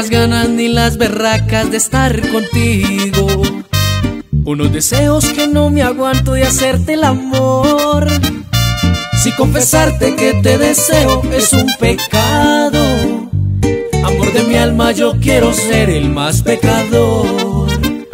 unas ganas ni las berracas de estar contigo, unos deseos que no me aguanto de hacerte el amor. Si confesarte que te deseo es un pecado, amor de mi alma, yo quiero ser el más pecador.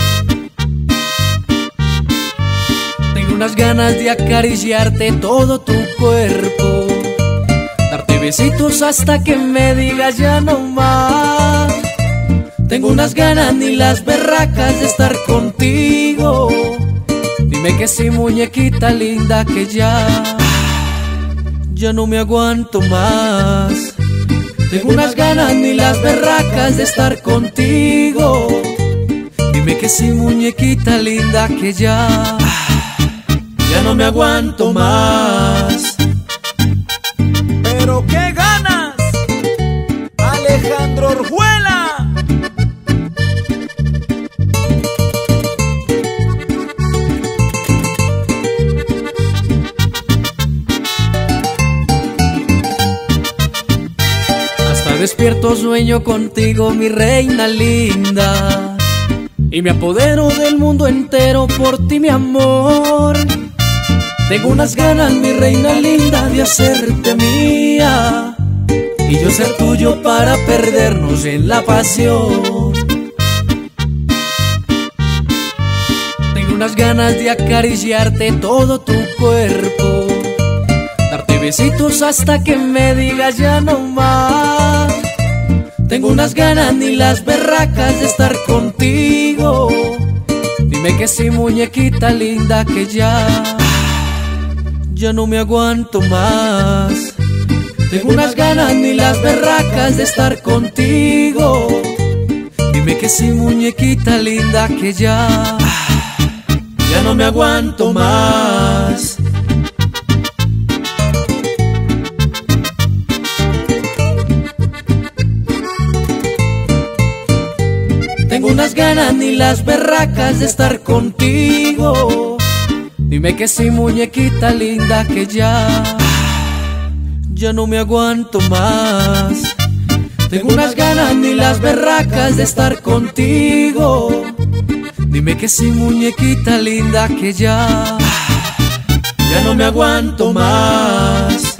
Tengo unas ganas de acariciarte todo tu cuerpo, darte besitos hasta que me digas ya no más. Tengo unas ganas ni las berracas de estar contigo. Dime que sí, muñequita linda, que ya no me aguanto más. Tengo unas ganas ni las berracas de estar contigo. Dime que sí, muñequita linda, que ya no me aguanto más. Pero qué ganas, Alejandro Orjuela. Hasta despierto sueño contigo, mi reina linda, y me apodero del mundo entero por ti, mi amor. Tengo unas ganas, mi reina linda, de hacerte mía y yo ser tuyo para perdernos en la pasión. Tengo unas ganas de acariciarte todo tu cuerpo, darte besitos hasta que me digas ya no más. Tengo unas ganas ni las berracas de estar contigo. Dime que sí, muñequita linda, que ya no me aguanto más. Tengo unas ganas ni las berracas de estar contigo. Dime que sí, muñequita linda, que ya no me aguanto más. Tengo unas ganas ni las berracas de estar contigo. Dime que sí, muñequita linda, que ya no me aguanto más. Tengo unas ganas ni las berracas de estar contigo. Dime que sí, muñequita linda, que ya no me aguanto más.